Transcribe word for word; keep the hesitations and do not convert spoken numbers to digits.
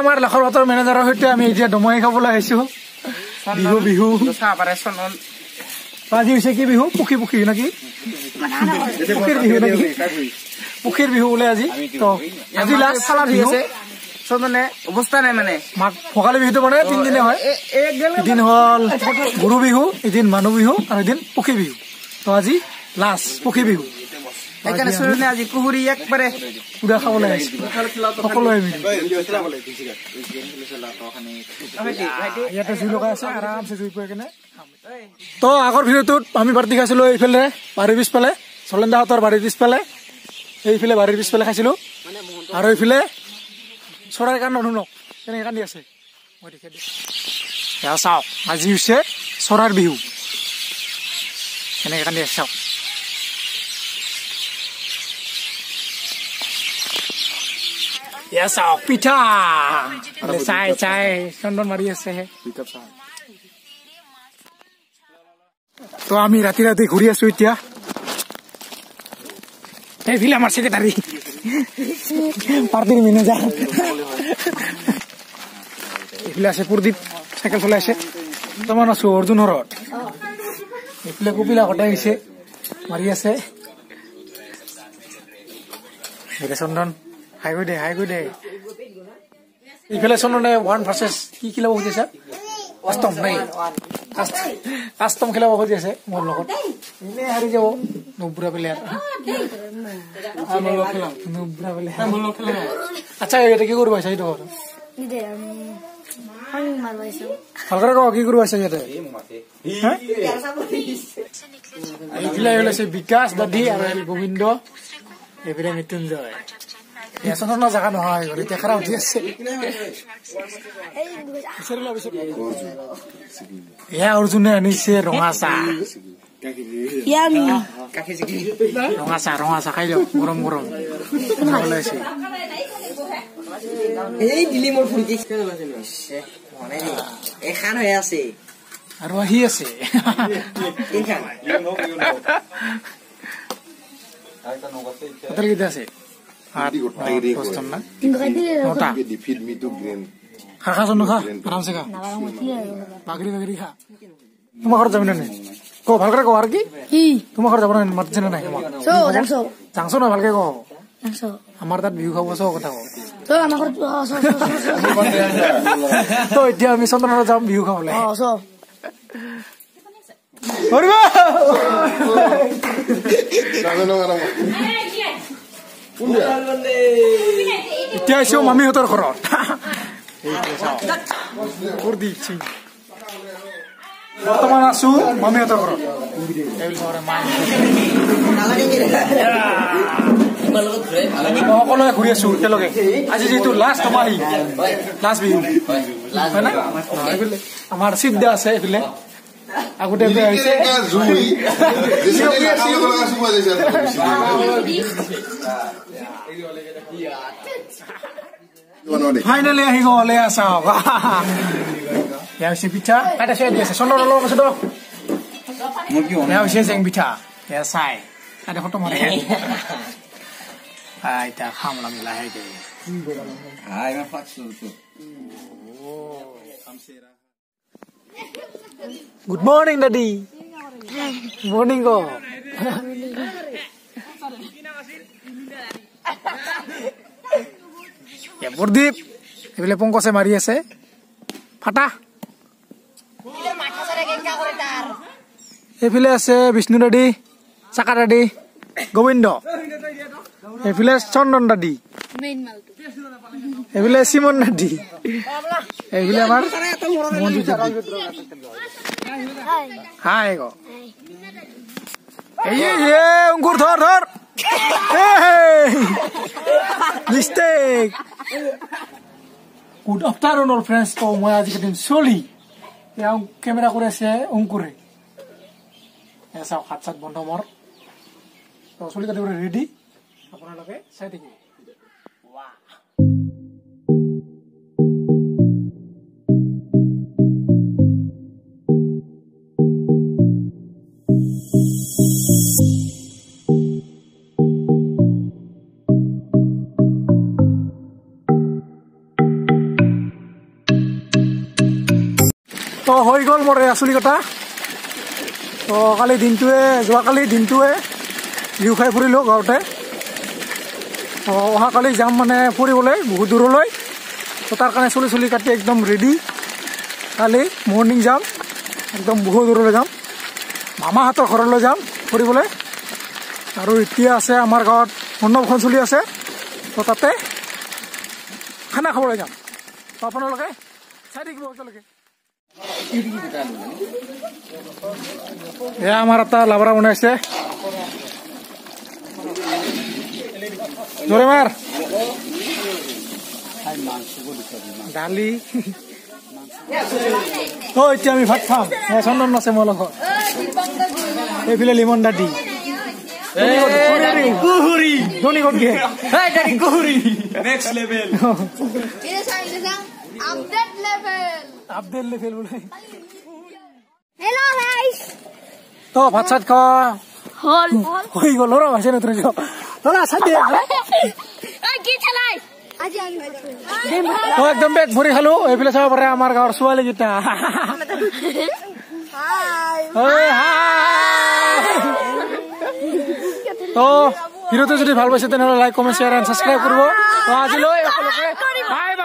আমাৰ লাখৰ বাটৰ মেনেজাৰৰ সৈতে আমি এতিয়া দমহি খাবলৈ আহিছোঁ বিহু বিহু আজি হৈছে কি বিহু পুখী পুখী নাকি পুখীৰ বিহু নাকি পুখীৰ বিহু বোলে আজি তো আজি লাষ্ট চালা বিহু আছে সব মানে অৱস্থা নাই মানে মাক ভোগালী বিহুটো মানে তিনিদিনে হয় এদিন হ'ল গৰু বিহু এদিন মানুহ বিহু আৰু এদিন পুখী বিহু তো আজি লাষ্ট পুখী বিহু এখানে শুনে আজি কুহুৰি একবাৰে পুৰা খাবলৈ আহিছে সকলোৱে মিলি ইয়াতে জুই লগাই আছে আৰামছে জুই পৰি কেনে তো আগৰ ভিডিঅ'টোত আমি বাৰ্তি খাইছিলোঁ এইফালে বাৰীৰ পিছফালে চলেন্দাহঁতৰ বাৰীৰ পিছফালে এইফালে বাৰীৰ পিছফালে খাইছিলোঁ আৰু এইফালে চৰাইৰ কাণ নুশুনক কেনেকৈ কান্দি আছে মই দেখি দিওঁ চাওক আজি হৈছে চৰাইৰ বিহু কেনেকৈ কান্দি আছে চাওক Ya sao pita. Sai sai চন্দন মাৰি আছে তো আমি ৰাতি ৰাতি ঘূৰি আছো এতিয়া এইফালে আমাৰ সেক্ৰেটাৰী পাৰ্টিৰ মেনেজাৰ এইফালে আছে প্ৰদীপ চাইকেল চলাই আছে বৰ্তমান আছো অৰ্জুন হৰত এইফালে কপিলা কটাই গৈছে মাৰি আছে চন্দন হাই গৈ দে হাই গৈ দে ইফালে চন্দনে ওৱান ভাৰ্চেছ কি খেলাব খুজিছে কাষ্টম নাই কাষ্টম খেলাব খুজি আছে মোৰ লগত এনে হাৰি যাব নুবুঢ়া প্লেয়াৰ নুবুঢ়া প্লেয়াৰ আচ্ছা এতিয়া কি কৰিব আহিছা এইটো ভালকৈ কওঁ কি কৰিব আহিছা ইয়াতে এইফালে ওলাইছে বিকাশ দাদী আৰু গোবিন্দ এইফালে মৃত্যুঞ্জয় চন্দনৰ জাগা নহয় এতিয়া খাৰা উঠি আছে এয়া অৰ্জুনে আনিছে ৰঙা চাহ ৰঙা চাহ ৰঙা চাহ খাই লওক গৰম গৰম ওলাইছে আৰু আহি আছে কেইটা আছে তোমাৰ ঘৰত যাবি নাই ক ভালকে কওঁ আৰু কি তোমাৰ ঘৰত যাব মাতিছে নে নাই যাংছ নহয় ভালকে কওঁ আমাৰ তাত বিহু খাব চব কথা কওঁ তো এতিয়া আমি চন্দনত যাম বিহু খাবলৈ এতিয়া আহিছো মামীহঁতৰ ঘৰত বৰ্তমান আছো মামীহঁতৰ ঘৰত সকলোৱে ঘূৰি আছো একেলগে আজি যিহেতু লাষ্ট দমাহী লাষ্ট বিহু হয় না আমাৰ সিদ্ধা আছে এইফালে আগতে আহিছে ফাইনেলি আহি গ'লে চাওক এয়া হৈছে পিঠা কাইটা চাই দি আছে চন্দন অলপ আছে তো এয়া হৈছে জেং পিঠা এয়া চাই কাইটা ফটো মাৰে এতিয়া খাম আমি লাহেকে গুড মৰ্নিং দাদি মৰ্নিং ক প্ৰদীপ এইফালে পংকজে মাৰি আছে ফাটা এইফালে আছে বিষ্ণু দাদি চাকা দাদি গোবিন্দ এইফালে চন্দন দাদি এইফালে চিমন দাদি এইফালে আমাৰ মঞ্জু দাদি হাই ক এই অংকুৰ ধৰ ধৰ মিষ্টেক গুড আফটাৰনুন ফ্ৰেণ্ডছ তো মই আজি কেইদিন চলি এয়া কেমেৰা কৰি আছে অংকুৰে এয়া চাওক হাত চাত বন্ধ মোৰ তো চলি কাটি ৰেডি আপোনালোকে চাই থাকিব তো হৈ গ'ল মোৰ এয়া চুলি কটা তো কালি দিনটোৱে যোৱাকালি দিনটোৱে বিহু খাই ফুৰিলোঁ ঘৰতে অহাকালি যাম মানে ফুৰিবলৈ বহুত দূৰলৈ তো তাৰ কাৰণে চুলি চুলি কাটি একদম ৰেডি কালি মৰ্ণিং যাম একদম বহুত দূৰলৈ যাম মামাহঁতৰ ঘৰলৈ যাম ফুৰিবলৈ আৰু এতিয়া আছে আমাৰ গাঁৱত অন্নপ্ৰসন চলি আছে তো তাতে খানা খাবলৈ যাম তো আপোনালোকে চাই থাকিব একেলগে এয়া আমাৰ এটা লাবৰা বনাইছে জোৰে মাৰ দালি তো এতিয়া আমি ভাত খাম চন্দন আছে মোৰ লগত এইফালে লিমন দাদি কুহুৰি ধনী ক'ত গে কুহুৰি next level update level update level বোলে হেল্ল গাইস তো ভাত চাত খা হল হৈ গ'ল ৰ ভাইছে নতৰে যা তোলা চাই দে এই কি চলাই আজি আমি তো একদম পেট ভৰি খালো এইফালে চাব পাৰে আমাৰ গাঁৱৰ ছোৱালী গিটা হাই ওই হাই তো ভিডিওটো যদি ভাল পাইছে তেনেহলে like comment share and subscribe কৰিব তো আজিলৈ সকলোকে বাই।